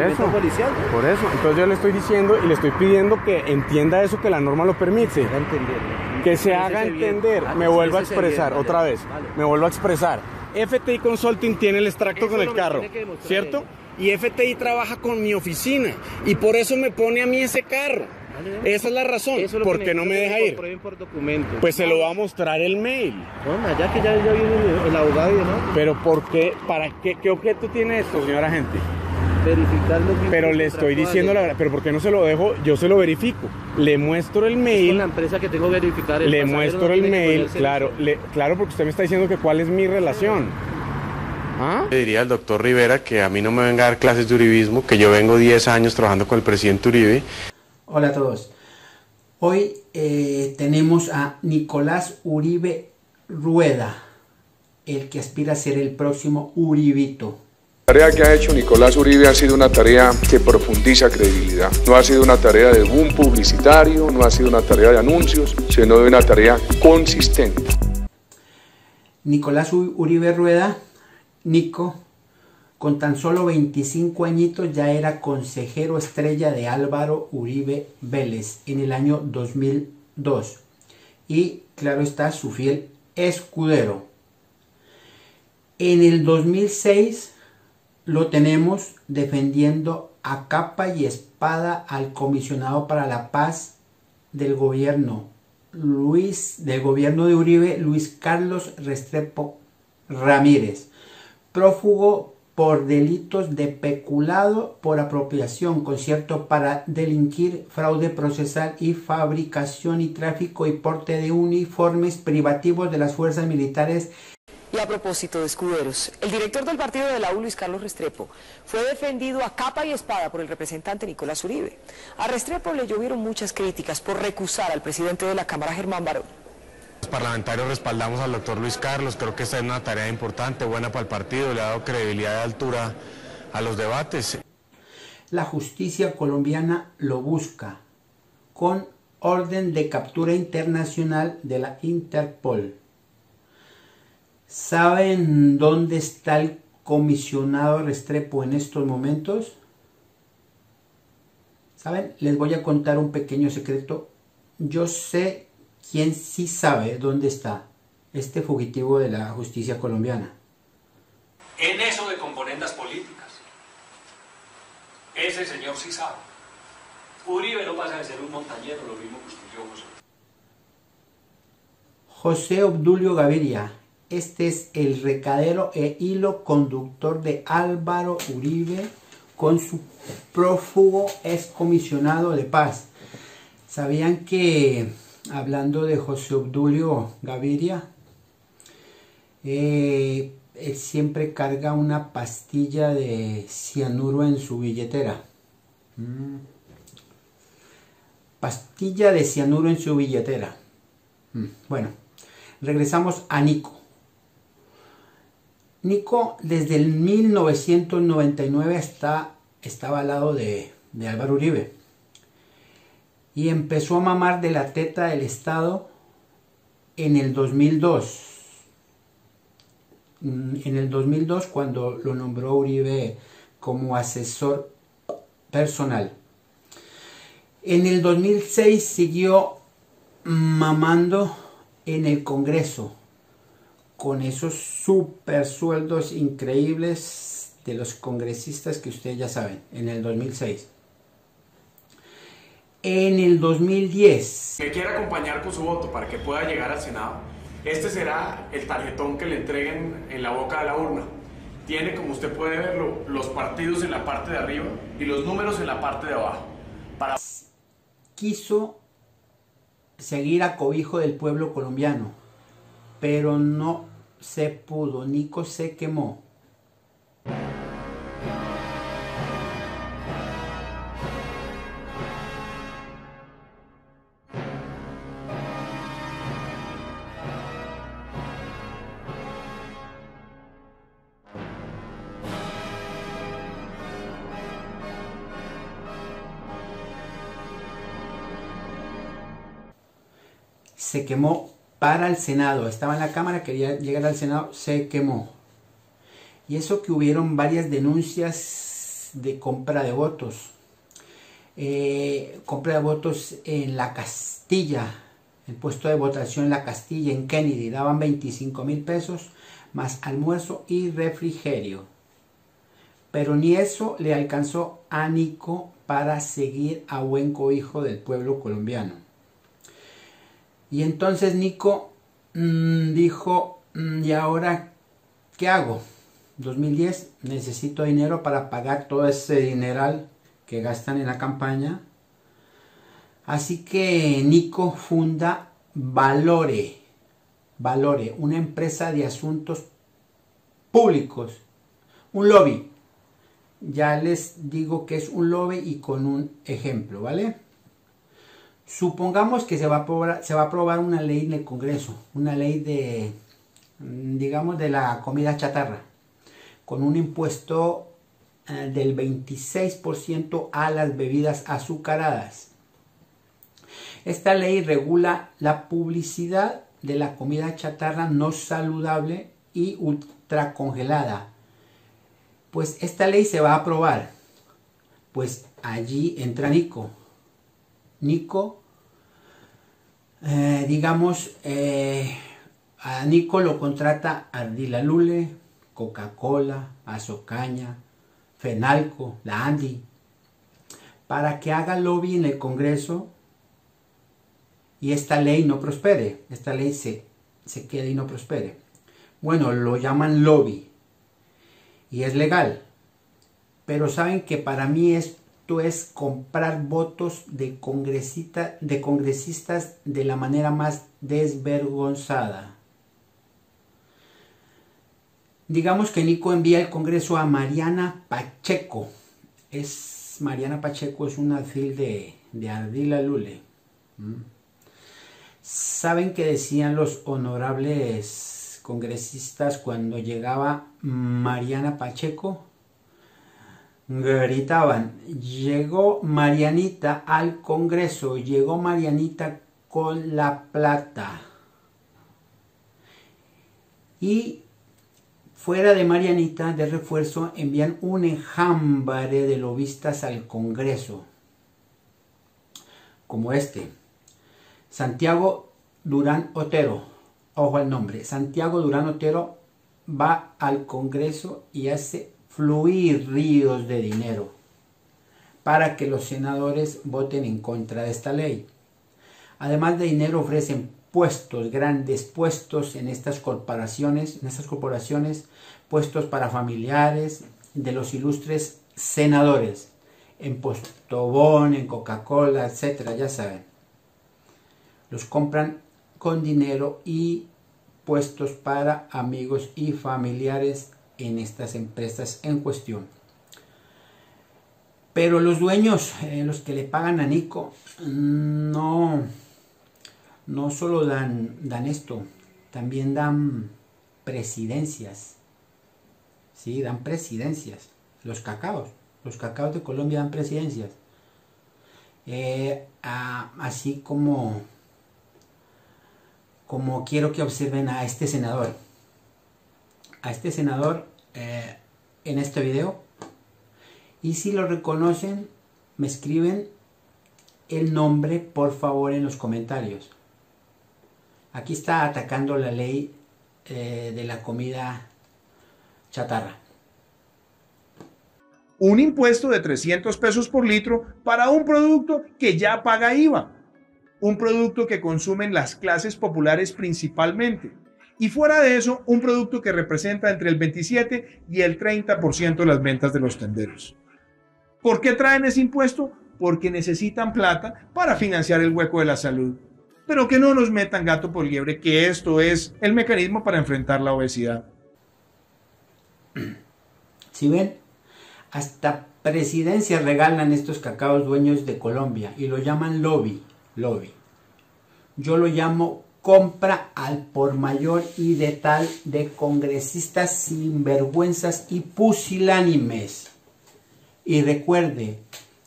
procedimiento policial, ¿no? Por eso, entonces yo le estoy diciendo y le estoy pidiendo que entienda eso, que la norma lo permite. Que se haga entender. Me vuelvo a expresar otra vez. Me vuelvo a expresar. FTI Consulting tiene el extracto con el carro, ¿cierto? Y FTI trabaja con mi oficina y por eso me pone a mí ese carro. Esa es la razón, porque no me deja ir. Por documento. Pues se lo va a mostrar el mail. Bueno, ya que ya viene el abogado y ¿no? Pero ¿por qué? ¿Para qué? ¿Qué objeto tiene esto, señor agente? Verificar los Pero le estoy diciendo la verdad. ¿Pero por qué no se lo dejo? Yo se lo verifico. Le muestro el mail. Con la empresa que tengo que verificar. Le muestro el mail, claro, claro, porque usted me está diciendo que cuál es mi relación. ¿Ah? Le diría al doctor Rivera que a mí no me venga a dar clases de uribismo, que yo vengo 10 años trabajando con el presidente Uribe. Hola a todos. Hoy tenemos a Nicolás Uribe Rueda, el que aspira a ser el próximo Uribito. La tarea que ha hecho Nicolás Uribe ha sido una tarea que profundiza credibilidad. No ha sido una tarea de boom publicitario, no ha sido una tarea de anuncios, sino de una tarea consistente. Nicolás Uribe Rueda, Nico, con tan solo 25 añitos ya era consejero estrella de Álvaro Uribe Vélez en el año 2002. Y claro está, su fiel escudero. En el 2006 lo tenemos defendiendo a capa y espada al comisionado para la paz del gobierno de Uribe, Luis Carlos Restrepo Ramírez, prófugo por delitos de peculado por apropiación, concierto para delinquir, fraude procesal y fabricación y tráfico y porte de uniformes privativos de las fuerzas militares. Y a propósito de escuderos, el director del partido de la U, Luis Carlos Restrepo, fue defendido a capa y espada por el representante Nicolás Uribe. A Restrepo le llovieron muchas críticas por recusar al presidente de la Cámara, Germán Barón. Los parlamentarios respaldamos al doctor Luis Carlos, creo que esta es una tarea importante, buena para el partido, le ha dado credibilidad de altura a los debates. La justicia colombiana lo busca con orden de captura internacional de la Interpol. ¿Saben dónde está el comisionado Restrepo en estos momentos? ¿Saben? Les voy a contar un pequeño secreto. Yo sé quién sí sabe dónde está este fugitivo de la justicia colombiana. En eso de componendas políticas. Ese señor sí sabe. Uribe no pasa de ser un montañero, lo mismo que usted y yo, José Obdulio Gaviria. Este es el recadero e hilo conductor de Álvaro Uribe con su prófugo excomisionado de paz. ¿Sabían que, hablando de José Obdulio Gaviria, él siempre carga una pastilla de cianuro en su billetera? Pastilla de cianuro en su billetera. Bueno, regresamos a Nico. Nico desde el 1999 estaba al lado de Álvaro Uribe y empezó a mamar de la teta del Estado en el 2002. En el 2002, cuando lo nombró Uribe como asesor personal. En el 2006 siguió mamando en el Congreso con esos super sueldos increíbles de los congresistas que ustedes ya saben, en el 2006. En el 2010... Me quiere acompañar con su voto para que pueda llegar al Senado. Este será el tarjetón que le entreguen en la boca de la urna. Tiene, como usted puede verlo, los partidos en la parte de arriba y los números en la parte de abajo. Quiso seguir a cobijo del pueblo colombiano, pero no se pudo. Nico se quemó. Se quemó para el Senado. Estaba en la Cámara, quería llegar al Senado, se quemó. Y eso que hubieron varias denuncias de compra de votos. Compra de votos en la Castilla, el puesto de votación en la Castilla, en Kennedy, daban 25,000 pesos más almuerzo y refrigerio. Pero ni eso le alcanzó a Nico para seguir a buen cobijo del pueblo colombiano. Y entonces Nico dijo, ¿y ahora qué hago? 2010, necesito dinero para pagar todo ese dineral que gastan en la campaña. Así que Nico funda Valore, una empresa de asuntos públicos, un lobby. Ya les digo que es un lobby y con un ejemplo, ¿vale? Supongamos que se va a aprobar una ley en el Congreso, una ley de, digamos, de la comida chatarra, con un impuesto del 26% a las bebidas azucaradas. Esta ley regula la publicidad de la comida chatarra no saludable y ultracongelada. Pues esta ley se va a aprobar. Pues allí entra Nico. Nico, digamos, a Nico lo contrata Ardila Lule, Coca-Cola, Azocaña, Fenalco, la Andy, para que haga lobby en el Congreso y esta ley no prospere, esta ley se quede y no prospere. Bueno, lo llaman lobby y es legal, pero saben que para mí esto es comprar votos de congresistas de la manera más desvergonzada. Digamos que Nico envía al Congreso a Mariana Pacheco. Mariana Pacheco es una alfil de Ardila Lule. ¿Saben qué decían los honorables congresistas cuando llegaba Mariana Pacheco? Gritaban, llegó Marianita al Congreso, llegó Marianita con la plata. Y fuera de Marianita, de refuerzo, envían un enjambre de lobistas al Congreso, como este. Santiago Durán Otero, ojo al nombre, Santiago Durán Otero va al Congreso y hace fluir ríos de dinero para que los senadores voten en contra de esta ley. Además de dinero ofrecen puestos, grandes puestos en estas corporaciones, puestos para familiares de los ilustres senadores, en Postobón, en Coca-Cola, etcétera, ya saben. Los compran con dinero y puestos para amigos y familiares en estas empresas en cuestión. Pero los dueños, los que le pagan a Nico, no solo dan esto, también dan presidencias. Sí, dan presidencias. Los cacaos de Colombia dan presidencias. Así como quiero que observen a este senador. En este video. Y si lo reconocen, me escriben el nombre, por favor, en los comentarios. Aquí está atacando la ley de la comida chatarra. Un impuesto de 300 pesos por litro para un producto que ya paga IVA. Un producto que consumen las clases populares principalmente. Y fuera de eso, un producto que representa entre el 27 y el 30% de las ventas de los tenderos. ¿Por qué traen ese impuesto? Porque necesitan plata para financiar el hueco de la salud. Pero que no nos metan gato por liebre, que esto es el mecanismo para enfrentar la obesidad. Si ven, hasta presidencias regalan estos cacaos dueños de Colombia y lo llaman lobby. Yo lo llamo compra al por mayor y de tal de congresistas sinvergüenzas y pusilánimes. Y recuerden,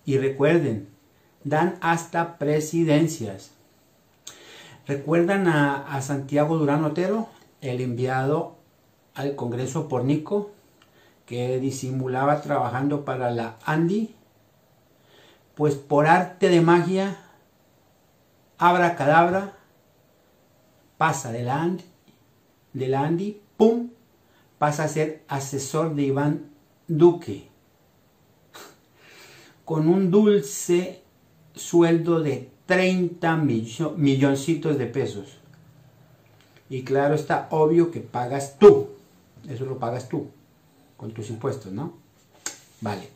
dan hasta presidencias. ¿Recuerdan a Santiago Durán Otero, el enviado al Congreso por Nico? que disimulaba trabajando para la ANDI, pues por arte de magia, abracadabra, pasa de la ANDI, ¡pum!, pasa a ser asesor de Iván Duque, con un dulce sueldo de 30 milloncitos de pesos. Y claro, está obvio que pagas tú, eso lo pagas tú, con tus impuestos, ¿no? Vale.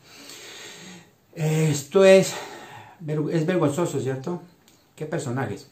Esto es vergonzoso, ¿cierto? ¿Qué personajes?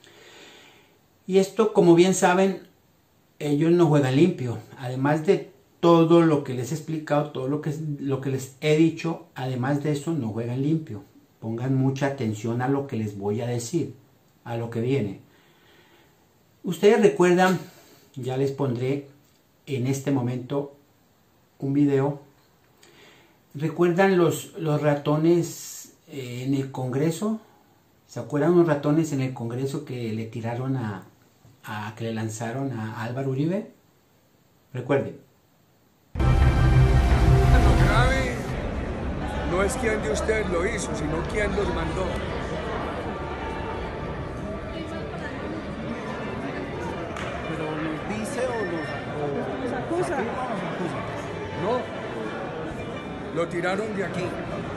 Y esto, como bien saben, ellos no juegan limpio. Además de todo lo que les he explicado, todo lo que les he dicho, además de eso, no juegan limpio. Pongan mucha atención a lo que les voy a decir, a lo que viene. Ustedes recuerdan, ya les pondré en este momento un video. ¿Recuerdan los ratones en el Congreso? ¿Se acuerdan unos ratones en el Congreso que le tiraron que le lanzaron a Álvaro Uribe? Recuerden. Lo grave no es quién de ustedes lo hizo, sino quién los mandó. ¿Pero nos dice o nos acusa? No, lo tiraron de aquí.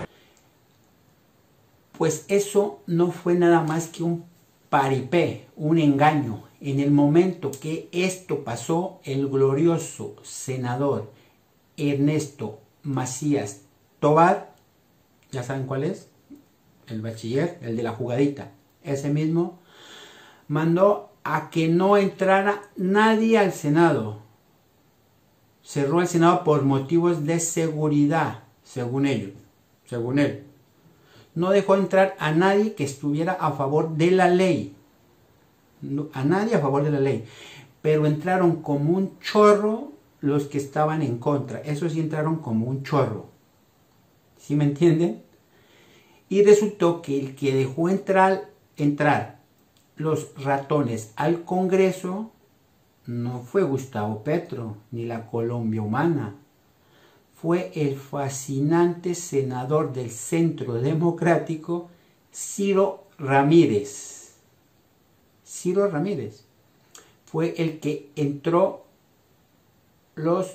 Pues eso no fue nada más que un paripé, un engaño. En el momento que esto pasó, el glorioso senador Ernesto Macías Tovar, ya saben cuál es, el bachiller, el de la jugadita, ese mismo, mandó a que no entrara nadie al Senado. Cerró el Senado por motivos de seguridad, según ellos, según él. No dejó entrar a nadie que estuviera a favor de la ley. A nadie a favor de la ley. Pero entraron como un chorro los que estaban en contra. Esos sí entraron como un chorro. ¿Sí me entienden? Y resultó que el que dejó entrar los ratones al Congreso no fue Gustavo Petro ni la Colombia Humana. Fue el fascinante senador del Centro Democrático, Ciro Ramírez. Ciro Ramírez fue el que entró los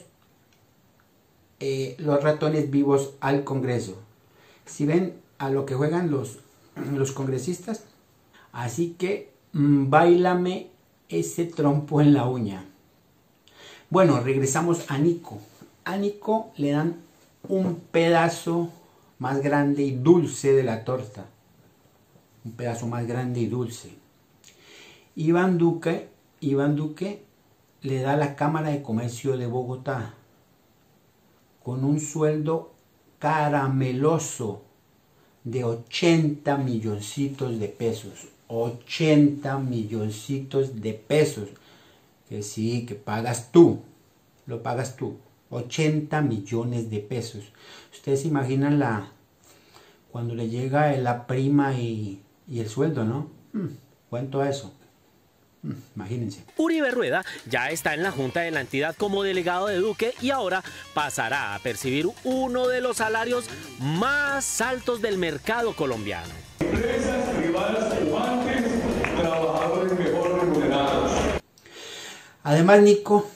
ratones vivos al Congreso. Si ven a lo que juegan los congresistas, así que báilame ese trompo en la uña. Bueno, regresamos a Nico. A Nico le dan un pedazo más grande y dulce de la torta. Un pedazo más grande y dulce. Iván Duque le da la Cámara de Comercio de Bogotá con un sueldo carameloso de 80 milloncitos de pesos. 80 milloncitos de pesos. Que sí, que pagas tú. Lo pagas tú. 80 millones de pesos. Ustedes se imaginan cuando le llega la prima y el sueldo, ¿no? ¿Cuánto es eso? Imagínense. Uribe Rueda ya está en la junta de la entidad como delegado de Duque y ahora pasará a percibir uno de los salarios más altos del mercado colombiano. Empresas privadas cubantes, trabajadores mejor remunerados. Además, Nico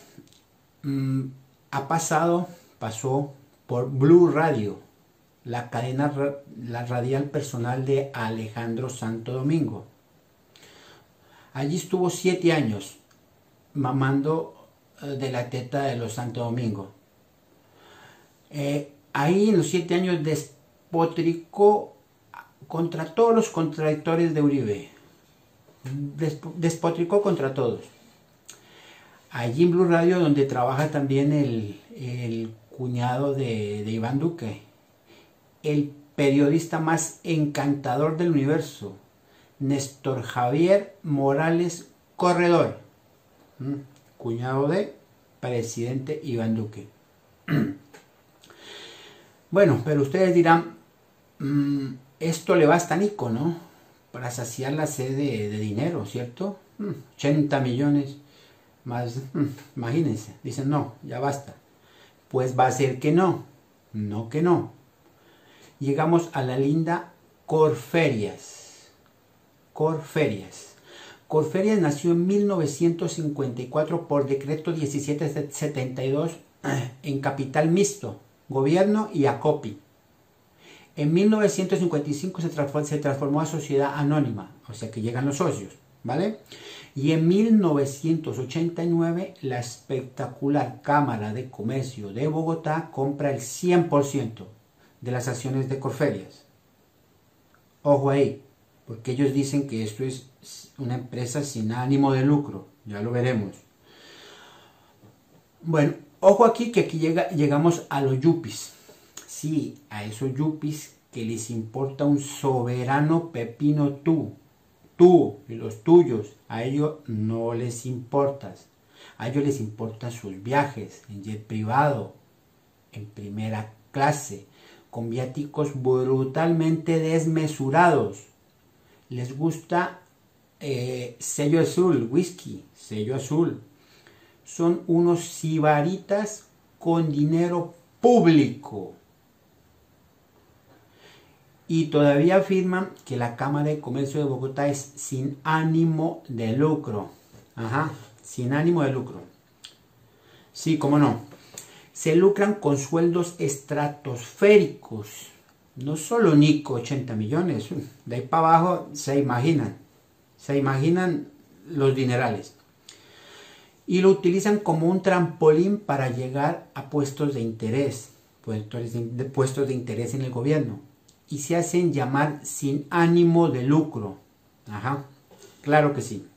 pasó por Blue Radio, la cadena radial personal de Alejandro Santo Domingo. Allí estuvo 7 años mamando de la teta de los Santo Domingo. Ahí en los 7 años despotricó contra todos los contradictores de Uribe. Despotricó contra todos. Allí en Blue Radio, donde trabaja también el cuñado de Iván Duque, el periodista más encantador del universo, Néstor Javier Morales Corredor, cuñado de presidente Iván Duque. Bueno, pero ustedes dirán, esto le basta a Nico, ¿no? Para saciar la sed de dinero, ¿cierto? 80 millones más, imagínense, dicen no, ya basta. Pues va a ser que no. No que no. Llegamos a la linda Corferias. Corferias. Corferias nació en 1954 por decreto 1772 en capital mixto, gobierno y ACOPI. En 1955 se transformó a sociedad anónima, o sea que llegan los socios, ¿vale? Y en 1989 la espectacular Cámara de Comercio de Bogotá compra el 100% de las acciones de Corferias. Ojo ahí, porque ellos dicen que esto es una empresa sin ánimo de lucro, ya lo veremos. Bueno, ojo aquí que aquí llegamos a los yuppies. Sí, a esos yuppies que les importa un soberano pepino tú y los tuyos, a ellos no les importas. A ellos les importan sus viajes en jet privado, en primera clase, con viáticos brutalmente desmesurados. Les gusta sello azul, whisky, sello azul. Son unos sibaritas con dinero público. Y todavía afirman que la Cámara de Comercio de Bogotá es sin ánimo de lucro. Ajá, sin ánimo de lucro. Sí, cómo no. Se lucran con sueldos estratosféricos. No solo Nico, 80 millones. De ahí para abajo se imaginan los dinerales. Y lo utilizan como un trampolín para llegar a puestos de interés. Puestos de interés en el gobierno. Y se hacen llamar sin ánimo de lucro. Ajá, claro que sí.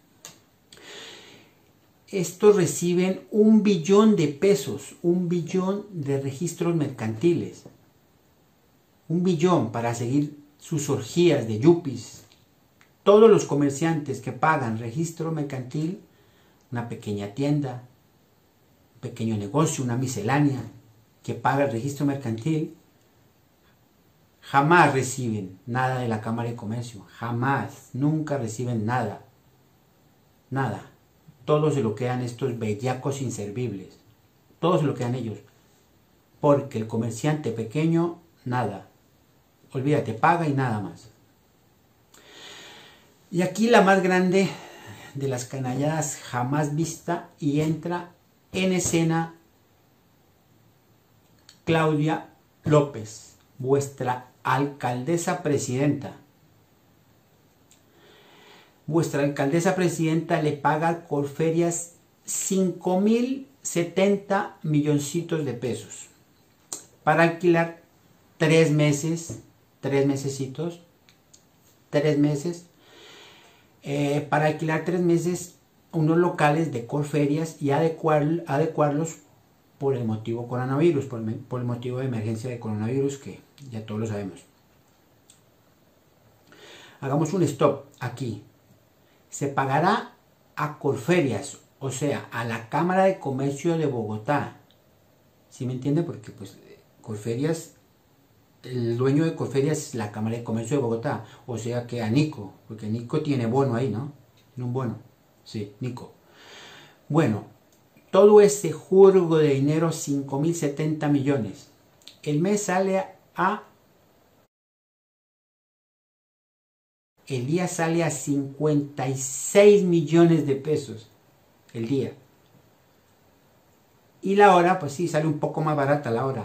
Estos reciben 1 billón de pesos, 1 billón de registros mercantiles. 1 billón para seguir sus orgías de yuppies. Todos los comerciantes que pagan registro mercantil, una pequeña tienda, un pequeño negocio, una miscelánea, que paga el registro mercantil, jamás reciben nada de la Cámara de Comercio. Jamás, nunca reciben nada. Nada. Todos se lo quedan estos bellacos inservibles. Todos se lo quedan ellos. Porque el comerciante pequeño, nada. Olvídate, paga y nada más. Y aquí la más grande de las canalladas jamás vista, y entra en escena Claudia López, vuestra alcaldesa presidenta. Vuestra alcaldesa presidenta le paga a Corferias 5.070 milloncitos de pesos para alquilar 3 meses, 3 mesecitos, 3 meses, para alquilar 3 meses unos locales de Corferias y adecuarlos por el motivo coronavirus, por el motivo de emergencia de coronavirus, que ya todos lo sabemos. Hagamos un stop aquí. Se pagará a Corferias, o sea, a la Cámara de Comercio de Bogotá. ¿Sí me entiende? Porque pues Corferias, el dueño de Corferias es la Cámara de Comercio de Bogotá. O sea que a Nico, porque Nico tiene bono ahí, ¿no? Tiene un bono. Sí, Nico. Bueno, todo ese jurgo de dinero, 5.070 millones. El mes sale a... El día sale a 56 millones de pesos. El día. Y la hora, pues sí, sale un poco más barata la hora.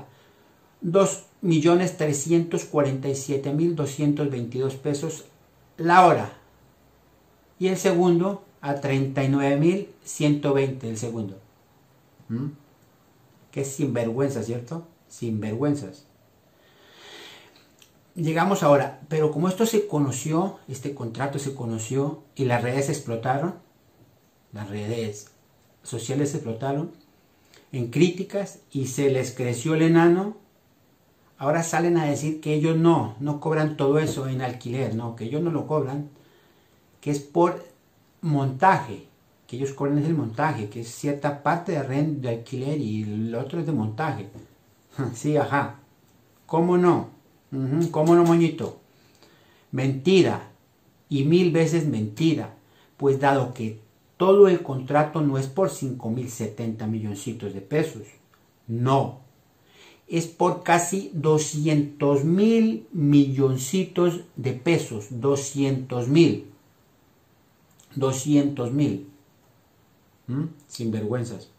2.347.222 pesos la hora. Y el segundo a 39.120 el segundo. Que es sinvergüenza, ¿cierto? Sinvergüenzas. Llegamos ahora, pero como esto se conoció, este contrato se conoció y las redes explotaron, las redes sociales explotaron en críticas y se les creció el enano, ahora salen a decir que ellos no cobran todo eso en alquiler, no, que ellos no lo cobran, que es por montaje, que ellos cobran es el montaje, que es cierta parte de alquiler y el otro es de montaje. Sí, ajá, ¿cómo no? ¿Cómo no, moñito? Mentira, y 1000 veces mentira, pues dado que todo el contrato no es por 5.070 milloncitos de pesos, no, es por casi 200.000 milloncitos de pesos. 200.000. 200.000. Sinvergüenzas.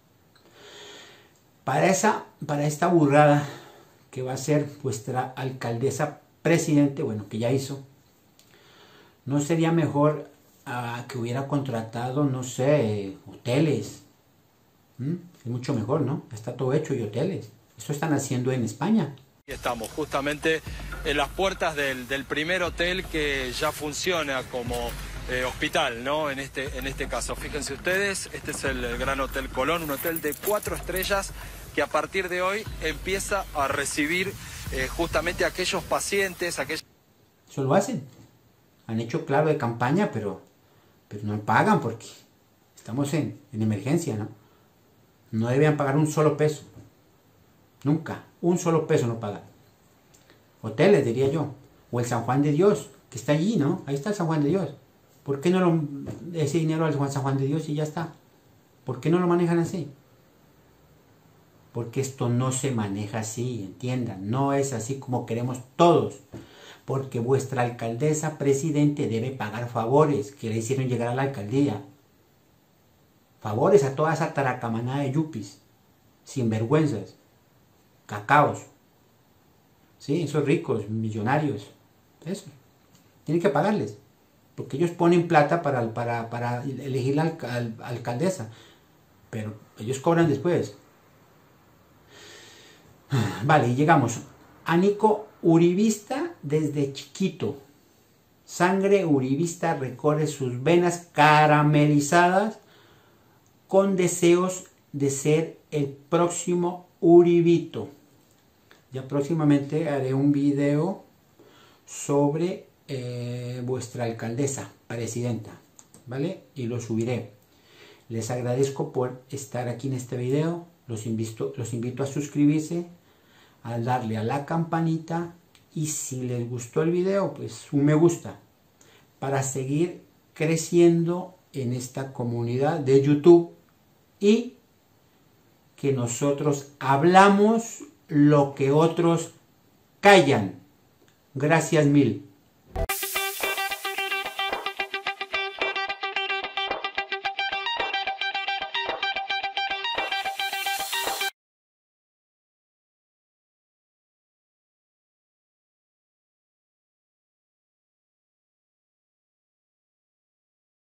Para esta burrada que va a ser vuestra alcaldesa presidente, bueno, que ya hizo, ¿no sería mejor que hubiera contratado, no sé, hoteles? Es mucho mejor, ¿no? Está todo hecho y hoteles. Eso están haciendo en España. Estamos justamente en las puertas del primer hotel que ya funciona como hospital, ¿no? En este caso, fíjense ustedes, este es el Gran Hotel Colón, un hotel de 4 estrellas que a partir de hoy empieza a recibir justamente a aquellos pacientes, Eso lo hacen. Han hecho claro de campaña, pero no pagan porque estamos en emergencia, ¿no? No debían pagar un solo peso. Nunca. Un solo peso no pagan. Hoteles, diría yo. O el San Juan de Dios, que está allí, ¿no? Ahí está el San Juan de Dios. ¿Por qué no ese dinero al San Juan de Dios y ya está? ¿Por qué no lo manejan así? Porque esto no se maneja así, entiendan. No es así como queremos todos. Porque vuestra alcaldesa presidente debe pagar favores que le hicieron llegar a la alcaldía. Favores a toda esa taracamanada de yupis, sinvergüenzas, cacaos. Sí, esos ricos, millonarios. Eso. Tienen que pagarles. Porque ellos ponen plata para elegir la alcaldesa. Pero ellos cobran después. Vale, y llegamos a Nico uribista desde chiquito. Sangre uribista recorre sus venas caramelizadas con deseos de ser el próximo Uribito. Ya próximamente haré un video sobre vuestra alcaldesa, presidenta, ¿vale? Y lo subiré. Les agradezco por estar aquí en este video. Los invito a suscribirse, a darle a la campanita y si les gustó el video, pues un me gusta para seguir creciendo en esta comunidad de YouTube y que nosotros hablamos lo que otros callan. Gracias mil.